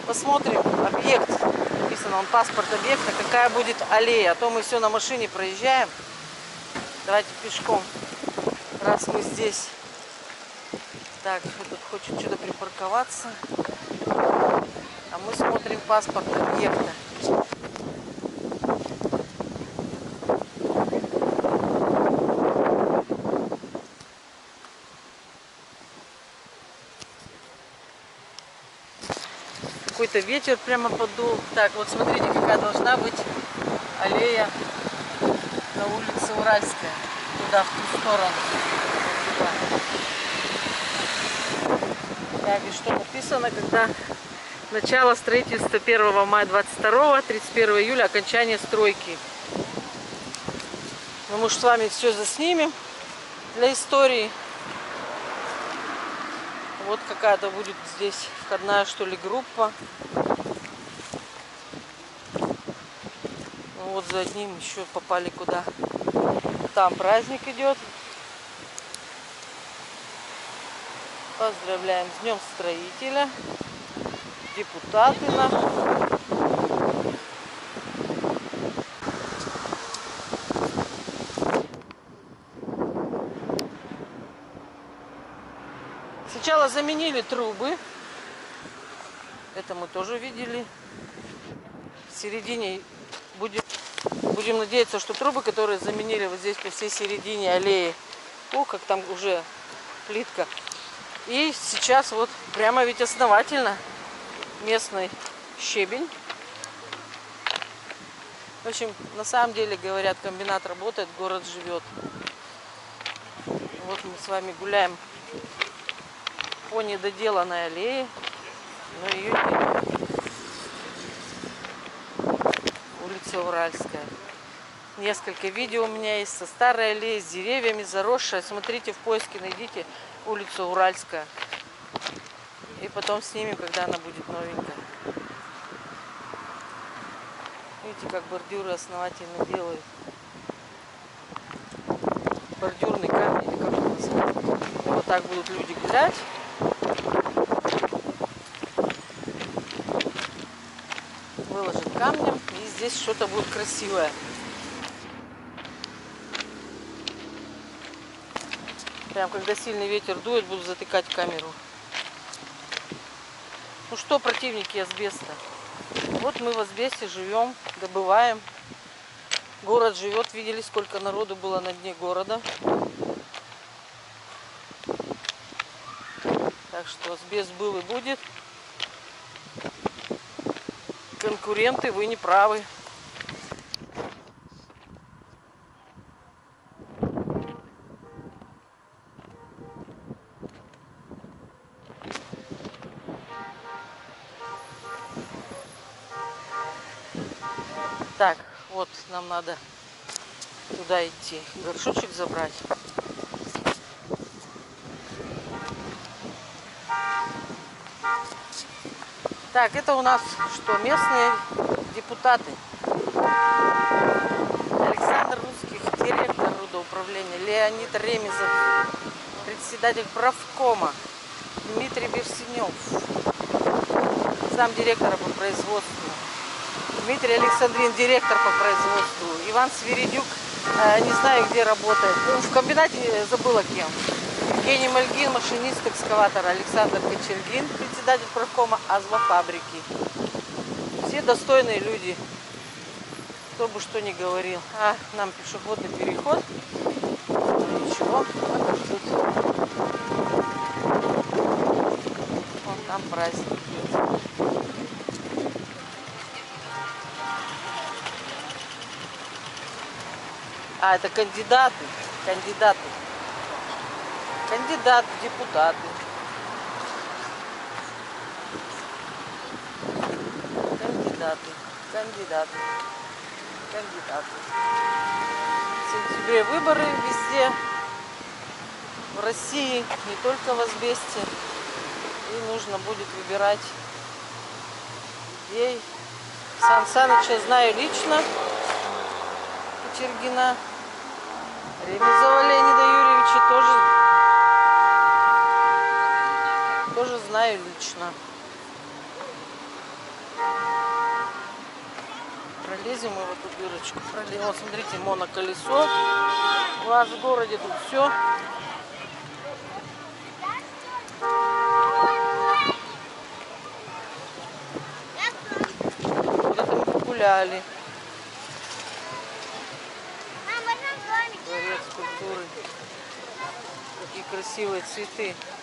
Посмотрим объект. Написано, он паспорт объекта, какая будет аллея. А то мы все на машине проезжаем. Давайте пешком, раз мы здесь. Так, тут хочет что-то припарковаться. А мы смотрим паспорт объекта. Какой-то ветер прямо подул. Так, вот смотрите, какая должна быть аллея на улице Уральская. Туда, в ту сторону. Так, и что написано, когда начало строительства 1 мая 22, 31 июля окончание стройки. Ну, мы же с вами все заснимем для истории. Вот какая-то будет здесь входная, что ли, группа. Ну, вот за одним еще попали куда. Там праздник идет. Поздравляем с Днем Строителя. Депутаты наши. Сначала заменили трубы. Это мы тоже видели. В середине будем надеяться, что трубы, которые заменили вот здесь по всей середине аллеи. О, как там уже плитка. И сейчас вот прямо ведь основательно местный щебень. В общем, на самом деле, говорят, комбинат работает, город живет. Вот мы с вами гуляем по недоделанной аллее, но ее нет. Улица Уральская. Несколько видео у меня есть со старой аллеей, с деревьями, заросшая. Смотрите в поиске, найдите улицу Уральская. И потом снимем, когда она будет новенькая. Видите, как бордюры основательно делают. Бордюрный камень, или как это называется. Вот так будут люди гулять. Выложат камнем, и здесь что-то будет красивое. Прям когда сильный ветер дует, буду затыкать камеру. Ну что, противники асбеста? Вот мы в асбесте живем, добываем. Город живет. Видели, сколько народу было на дне города. Так что асбест был и будет. Конкуренты, вы не правы. Так, вот нам надо туда идти, горшочек забрать. Так, это у нас что, местные депутаты. Александр Русских, директор рудоуправления, Леонид Ремезов, председатель правкома, Дмитрий Берсенев, замдиректора по производству, Дмитрий Александрин, директор по производству, Иван Свиридюк, не знаю, где работает, в комбинате забыла кем. Евгений Мальгин, машинист экскаватора, Александр Кочергин, председатель правкома Азвафабрики. Все достойные люди, кто бы что ни говорил. А нам пешеходный переход. Ничего, подождут. Вон там праздник идет. А, это кандидаты. Кандидаты в депутаты. Кандидаты. В сентябре выборы везде. В России, не только в асбесте. И нужно будет выбирать людей. Сан Саныча знаю лично. Кочергина. Ремезова Леонида Юрьевича тоже знаю лично. Пролезем мы в эту дырочку. Пролезем. Вот смотрите, моноколесо. У нас в городе тут все. Вот это мы гуляли. Дворец культуры. Какие красивые цветы.